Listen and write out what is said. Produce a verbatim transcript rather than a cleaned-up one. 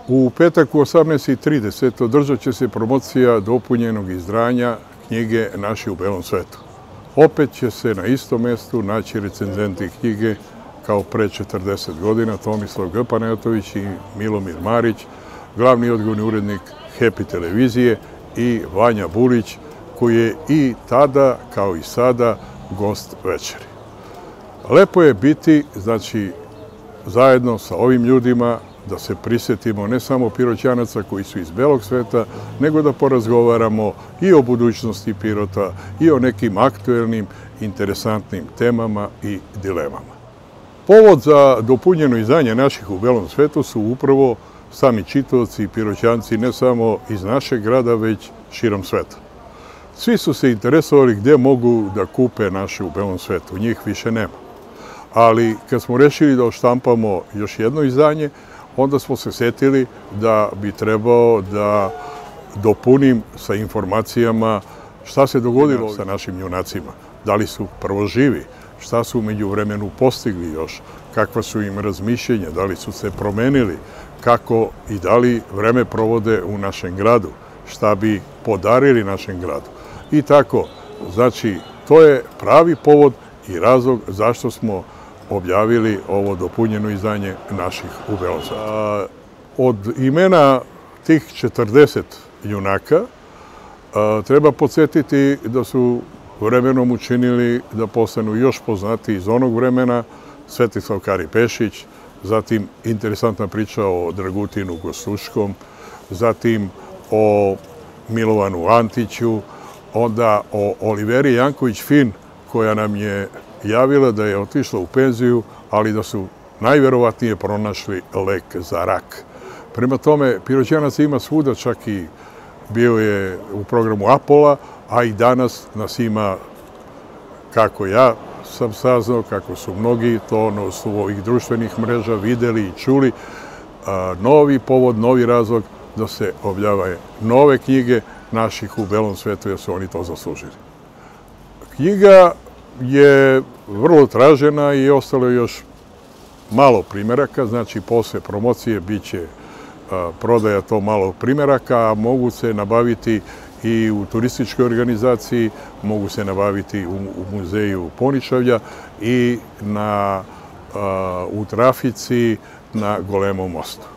U petak u osamnaest i trideset održat će se promocija dopunjenog izdanja knjige Naši u belom svetu. Opet će se na istom mestu naći recenzenti knjige kao pre četrdeset godina, Tomislav G. Panajatović i Milomir Marić, glavni odgovorni urednik Happy televizije, i Vanja Bulić, koji je i tada, kao i sada, gost večeri. Lepo je biti, znači, zajedno sa ovim ljudima, da se prisjetimo ne samo Piroćanaca koji su iz belog sveta, nego da porazgovaramo i o budućnosti Pirota i o nekim aktuelnim, interesantnim temama i dilemama. Povod za dopunjeno izdanje Naših u belom svetu su upravo sami čitaoci i Piroćanci ne samo iz našeg grada, već širom sveta. Svi su se interesovali gde mogu da kupe Naše u belom svetu, njih više nema. Ali kad smo rešili da oštampamo još jedno izdanje, onda smo se setili da bi trebao da dopunim sa informacijama šta se dogodilo sa našim junacima. Da li su prvo živi, šta su umeđu vremenu postigli još, kakva su im razmišljenja, da li su se promenili, kako i da li vreme provode u našem gradu, šta bi podarili našem gradu. I tako, znači, to je pravi povod i razlog zašto smo objavili ovo dopunjeno izdanje Naših u belom svetu. Od imena tih četrdeset junaka treba podsjetiti da su vremenom učinili da postanu još poznatiji iz onog vremena Svetislav Karipešić, zatim interesantna priča o Dragutinu Gostuškom, zatim o Milovanu Antiću, onda o Oliveri Janković-Fin, koja nam je javila da je otišla u penziju, ali da su najverovatnije pronašli lek za rak. Prema tome, Piroćanac ima svuda, čak i bio je u programu Apola, a i danas nas ima, kako ja sam saznao, kako su mnogi to na osnovu ovih društvenih mreža videli i čuli, novi povod, novi razlog da se objavaju nove knjige Naših u belom svetu, jer su oni to zaslužili. Knjiga je vrlo tražena i ostalo je još malo primeraka, znači posle promocije bit će prodaja to malo primeraka, a mogu se nabaviti i u turističkoj organizaciji, mogu se nabaviti u muzeju Poničavlja i u trafici na Golemom mostu.